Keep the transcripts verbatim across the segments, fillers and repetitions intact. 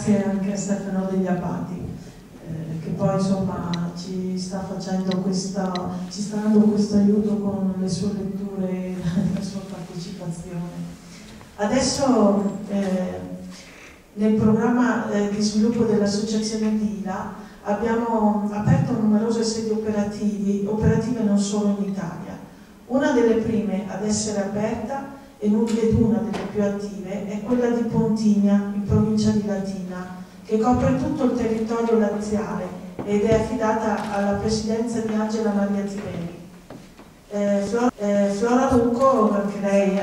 grazie anche a Stefano Degli Abati, eh, che poi insomma ci sta facendo questa, ci sta dando questo aiuto con le sue letture e la sua partecipazione. Adesso eh, nel programma eh, di sviluppo dell'associazione Dila abbiamo aperto numerose sedi operativi, operative non solo in Italia. Una delle prime ad essere aperta ed una delle più attive è quella di Pontigna, in provincia di Latina, che copre tutto il territorio laziale ed è affidata alla presidenza di Angela Maria Tiberi. Eh, Flora, eh, Flora Rucco, anche lei,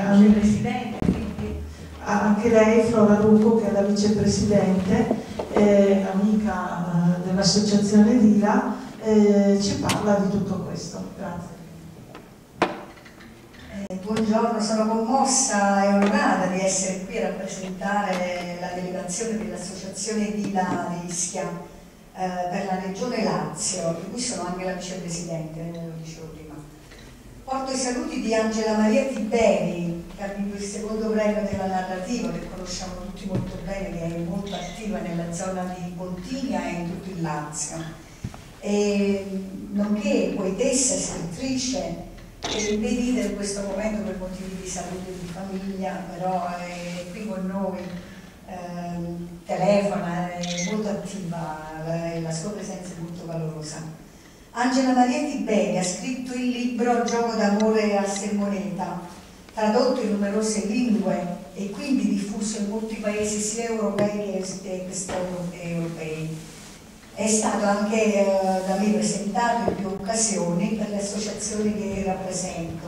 anche lei, Flora Rucco, che è la vicepresidente, eh, amica eh, dell'associazione Dila, eh, ci parla di tutto questo. Grazie. Buongiorno, sono commossa e onorata di essere qui a rappresentare la delegazione dell'associazione Dila di Ischia eh, per la regione Lazio, di cui sono anche la vicepresidente, lo dicevo prima. Porto i saluti di Angela Maria Tiberi, che ha vinto il secondo premio della narrativa, che conosciamo tutti molto bene, che è molto attiva nella zona di Pontigna e in tutto il Lazio, e, nonché poetessa e scrittrice, che impedite in questo momento per motivi di salute e di famiglia, però è qui con noi, ehm, telefona, è molto attiva, la, la sua presenza è molto valorosa. Angela Maria Tiberi ha scritto il libro Gioco d'amore a Sermoneta, tradotto in numerose lingue e quindi diffuso in molti paesi sia europei che extraeuropei. È stato anche eh, da me presentato in più occasioni per le associazioni che rappresento,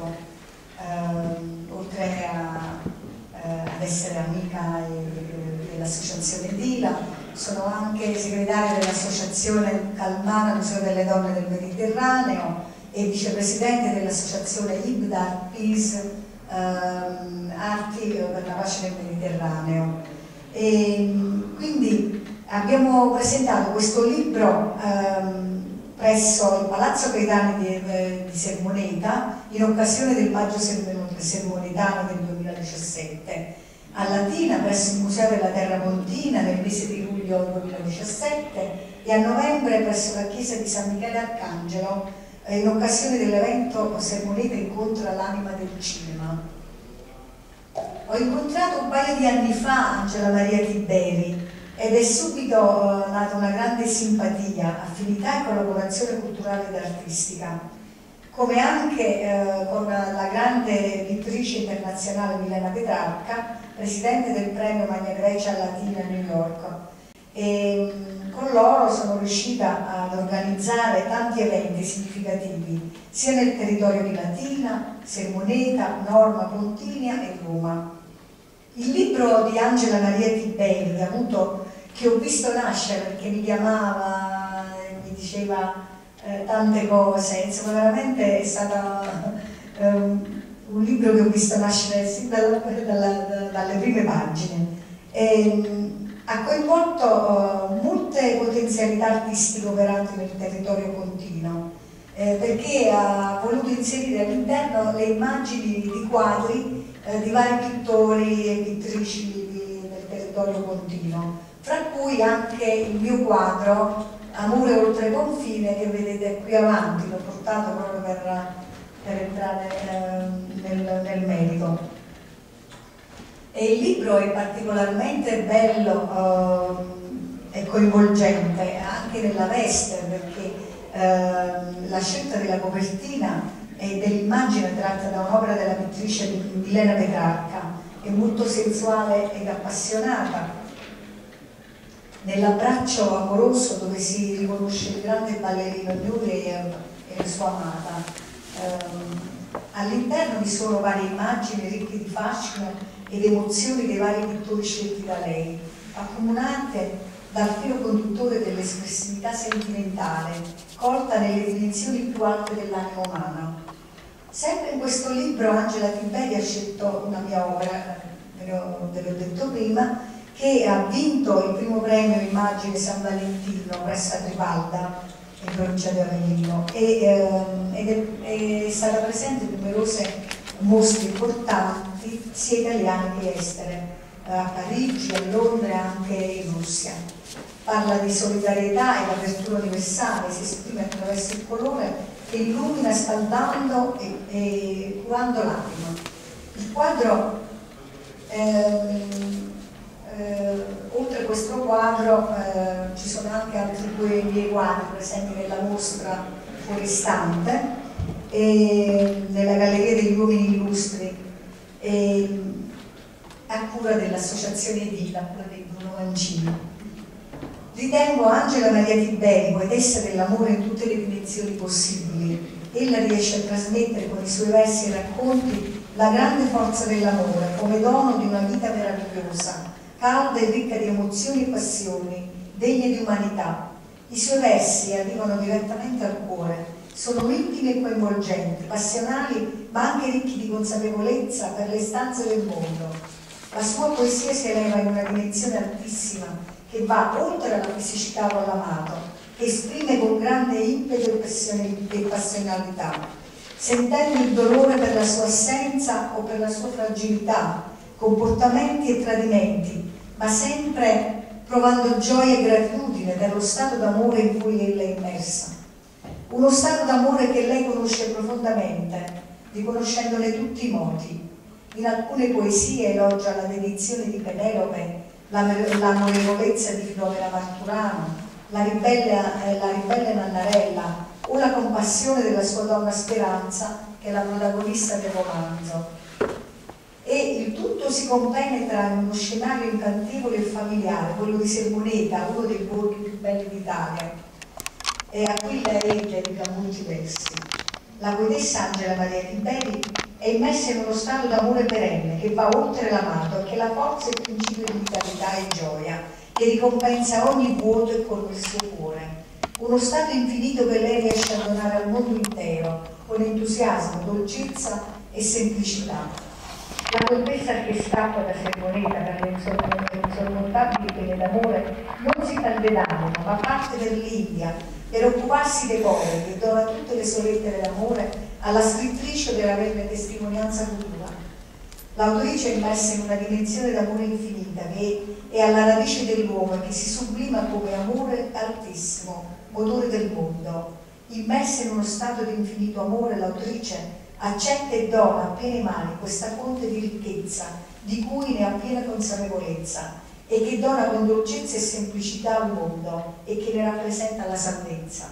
eh, oltre a, eh, ad essere amica dell'associazione Dila, sono anche segretaria dell'associazione Calmana Museo delle Donne del Mediterraneo e vicepresidente dell'associazione Ibdar Peace eh, Arti per la pace del Mediterraneo. E, quindi abbiamo presentato questo libro ehm, presso il Palazzo Caetani di, eh, di Sermoneta in occasione del Maggio Sermonetano del duemiladiciassette, a Latina presso il Museo della Terra Pontina nel mese di luglio duemiladiciassette e a novembre presso la chiesa di San Michele Arcangelo eh, in occasione dell'evento Sermoneta incontra l'anima del cinema. Ho incontrato un paio di anni fa Angela Maria Tiberi ed è subito uh, nata una grande simpatia, affinità e collaborazione culturale ed artistica, come anche uh, con la grande pittrice internazionale Milena Petrarca, presidente del premio Magna Grecia Latina a New York. E, um, con loro sono riuscita ad organizzare tanti eventi significativi, sia nel territorio di Latina, Sermoneta, Norma, Pontinia e Roma. Il libro di Angela Maria Tiberi, avuto, che ho visto nascere perché mi chiamava, mi diceva eh, tante cose, insomma veramente è stato eh, un libro che ho visto nascere sin dalla, dalla, dalle prime pagine. E, ha coinvolto eh, molte potenzialità artistiche operanti nel territorio pontino, eh, perché ha voluto inserire all'interno le immagini di quadri Eh, di vari pittori e pittrici di, del territorio pontino, fra cui anche il mio quadro Amore oltre confine, che vedete qui avanti, l'ho portato proprio per, per entrare eh, nel, nel merito. E il libro è particolarmente bello eh, e coinvolgente anche nella veste, perché eh, la scelta della copertina e dell'immagine tratta da un'opera della pittrice Milena Petrarca, è molto sensuale ed appassionata, nell'abbraccio amoroso dove si riconosce il grande ballerino Nuri e, e la sua amata. Um, all'interno vi sono varie immagini ricche di fascino ed emozioni dei vari pittori scelti da lei, accomunate dal filo conduttore dell'espressività sentimentale, colta nelle dimensioni più alte dell'anima umana. Sempre in questo libro Angela Tiberi ha scelto una mia opera, ve l'ho detto prima, che ha vinto il primo premio Immagine San Valentino presso Trivalda, in provincia di Avellino, e, ehm, ed è, è stata presente in numerose mostre importanti, sia italiane che estere. a Parigi, a Londra e anche in Russia. Parla di solidarietà e l'apertura universale, si esprime attraverso il colore che illumina scaldando e, e curando l'anima. Il quadro, ehm, eh, oltre a questo quadro, eh, ci sono anche altri due miei quadri presenti nella mostra fuoristante, e nella Galleria degli Uomini Illustri, e, a cura dell'associazione Edila, a cura di Bruno Mancini. Ritengo Angela Maria Tiberi, poetessa dell'amore in tutte le dimensioni possibili. Ella riesce a trasmettere con i suoi versi e racconti la grande forza dell'amore come dono di una vita meravigliosa, calda e ricca di emozioni e passioni, degne di umanità. I suoi versi arrivano direttamente al cuore, sono intimi e coinvolgenti, passionali ma anche ricchi di consapevolezza per le istanze del mondo. La sua poesia si eleva in una dimensione altissima che va oltre alla fisicità o all'amato, che esprime con grande impeto e passionalità, sentendo il dolore per la sua assenza o per la sua fragilità, comportamenti e tradimenti, ma sempre provando gioia e gratitudine per lo stato d'amore in cui ella è immersa. Uno stato d'amore che lei conosce profondamente, riconoscendone tutti i modi. In alcune poesie elogia la dedizione di Penelope, l'amorevolezza di Filomena Marturano, la ribelle, eh, la ribelle Nannarella o la compassione della sua donna Speranza, che è la protagonista del romanzo. E il tutto si compenetra in uno scenario incantevole e familiare, quello di Sermoneta, uno dei borghi più belli d'Italia, e a cui lei dedica molti versi. La poetessa Angela Maria Tiberi è immersa in uno stato d'amore perenne che va oltre l'amato e che la forza e il principio di vitalità e gioia, che ricompensa ogni vuoto e colma il suo cuore. Uno stato infinito che lei riesce a donare al mondo intero, con entusiasmo, dolcezza e semplicità. La poetessa che scappa da Sermoneta per le insormontabili pene d'amore non si taglia d'animo, ma parte per l'India per occuparsi dei poveri e dona tutte le sue lettere d'amore alla scrittrice per averne testimonianza futura. L'autrice è immersa in una dimensione d'amore infinita che è alla radice dell'uomo e che si sublima come amore altissimo, motore del mondo. Immersa in uno stato di infinito amore, l'autrice accetta e dona a piene mani questa fonte di ricchezza di cui ne ha piena consapevolezza e che dona con dolcezza e semplicità al mondo e che ne rappresenta la salvezza.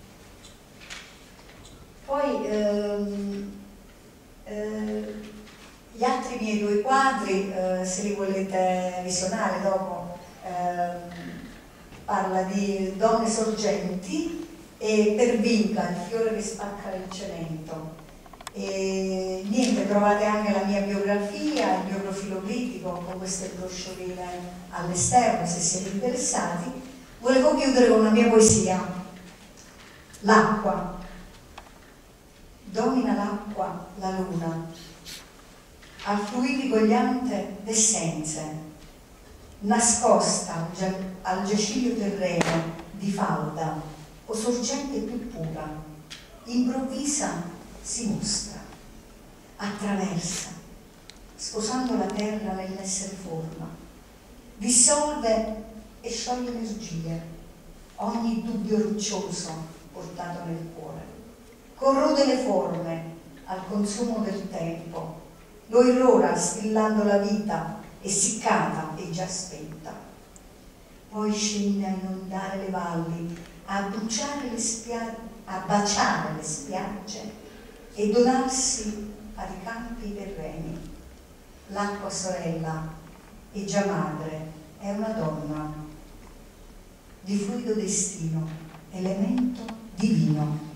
Poi ehm, eh, gli altri miei due quadri, eh, se li volete visionare dopo, ehm, parla di Donne sorgenti e Per Vinca, il fiore che spacca il cemento. E niente, trovate anche la mia biografia, il mio profilo critico con queste broccioline all'esterno se siete interessati. Volevo chiudere con una mia poesia, L'acqua. Domina l'acqua la luna, al fluidico gogliante d'essenze, nascosta al giaciglio terreno di falda o sorgente più pura, improvvisa si mostra, attraversa, sposando la terra nell'essere forma, dissolve e scioglie energie, ogni dubbio roccioso portato nel cuore, corrode le forme al consumo del tempo, lo irrora stillando la vita, essiccata e già spenta. Poi scende a inondare le valli, a bruciare le spiagge, a baciare le spiagge e donarsi ai campi terreni. L'acqua sorella e già madre è una donna di fluido destino, elemento divino.